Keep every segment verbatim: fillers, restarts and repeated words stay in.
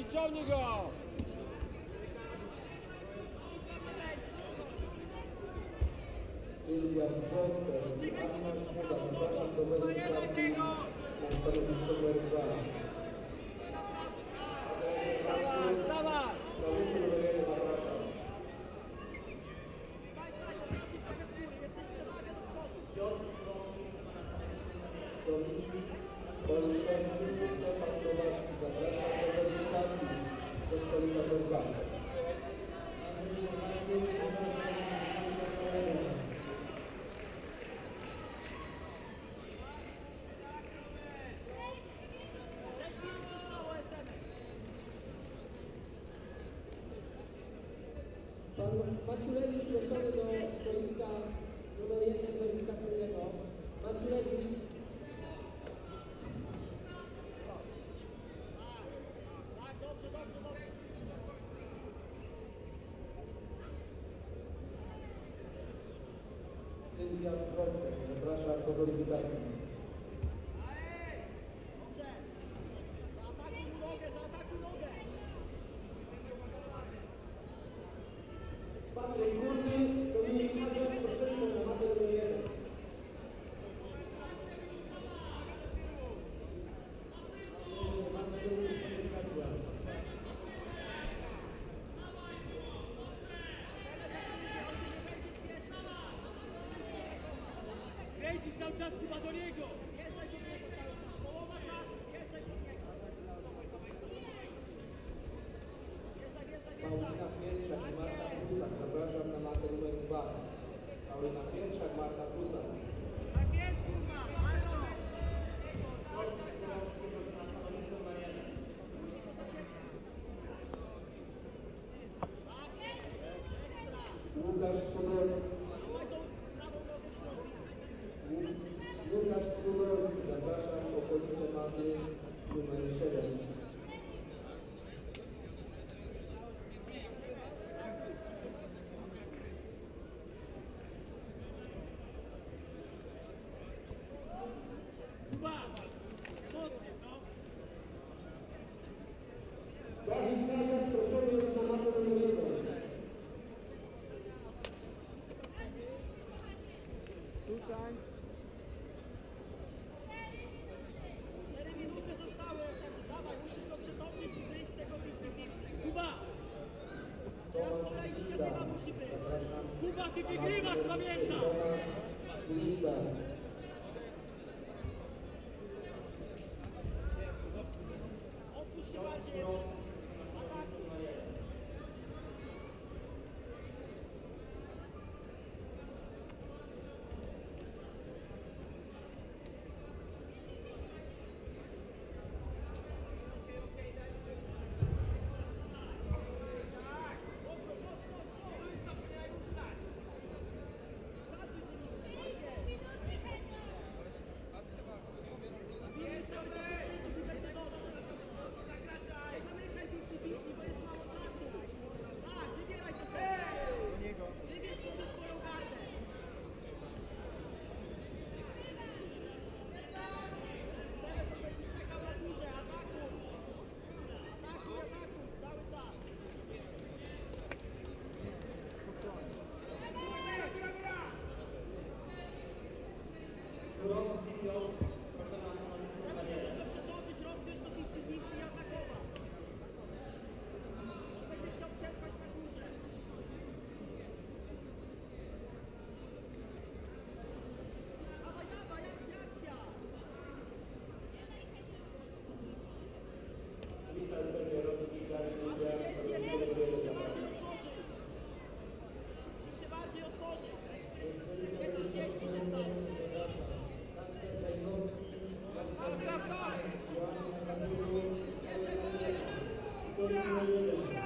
Ciągnij, ciągnij go! Sylwia Brzoster i Anna Szmuda. Zapraszam do weryfikacji na stanowisko numer dwa. Wstawaj, wstawaj! Stanowisko numer jeden zapraszam. Dominik Olszewski i Stefan Nowacki. Zapraszam do weryfikacji do stolika numer dwa. Pan Maciulewicz proszony do stoiska numer jeden weryfikacyjnego. Maciulewicz. Tak, dobrze, dobrze, dobrze. Sylwia Brzoster. Zapraszam do weryfikacji. Dobrze. Zaatakuj mu nogę, zaatakuj nogę. Patryk Górny, Dominik Mazur, proszę na matę numer jeden. Kręcisz cały czas Kuba do niego! Jeżdżaj do niego cały czas. Połowa czasu. Jeżdżaj do niego. Jeżdżaj, jeżdżaj, Paulina jeżdżaj. Pietrzak i Marta Prusak. Zapraszam na matę numer dwa. Paulina Pietrzak, Marta Prusak. Tak jest, kurwa. Masz to. Łukasz Cudorski. Trzymaj tą prawą nogę w środku. Łukasz Cudorski. Zapraszam w okolice maty numer siedem. Kuba! Mocniej, co? Dawid Kazak, proszony jest na matę numer jeden. Tutaj. Cztery minuty zostały. Dawaj, musisz go przetoczyć i wyjść z tego piłki. Kuba! Teraz Tomasz kolej Glida. inicjatywa musi być. Zapraszam. Kuba, ty wygrywasz, pamiętam! Tomasz Glida. Odpuść się bardziej. Atakuj. Zamykaj już się piłki, bo jest mało czasu. Tak, wybieraj to sobie. Wybierz sobie swoją gardę. Sereson będzie czekał na górze. Atakuj. Atakuj, atakuj. Cały czas. Kurowski Piotr. Proszę na stanowisko numer Musisz jeden. go przetoczyć, rozbierz do piłki, piłki i atakować. On będzie chciał przetrwać na górze. Dawaj, dawaj, akcja, akcja. Mister Cerwierowski, Dawid Ludziak, trzydzieści stanowisko jeden, numer musisz jeden. się bardziej Zapraszam. otworzyć. Musisz się bardziej otworzyć. Nie trzydzieści zostało. Kacper Czajkowski, Tak, tak, tak! Joanna Kadulu, Jeszcze do niego. stolnik numer jeden.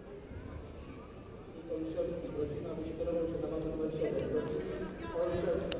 Olszewski, prosimy, aby się kierował się na matę numer siedem. Olszewski.